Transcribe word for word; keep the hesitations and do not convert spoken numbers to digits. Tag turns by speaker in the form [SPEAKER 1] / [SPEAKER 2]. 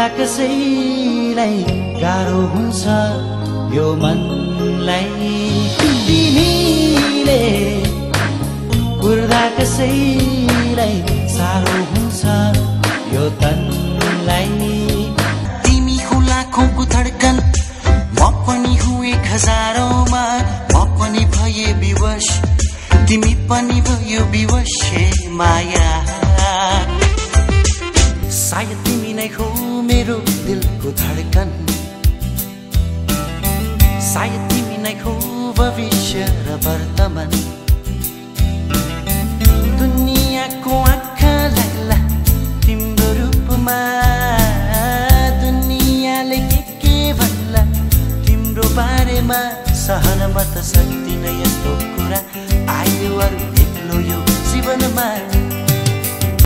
[SPEAKER 1] कुर्दा कसैलाई गाह्रो हुन्छ यो मनलाई तिमीले कुर्दा कसैलाई साह्रो हुन्छ यो तनलाई
[SPEAKER 2] तिमी हो लाखौंको धड्कन म पनि हुँ एक हजारौंमा म पनि भए विवश तिमी पनि भयो विवश माया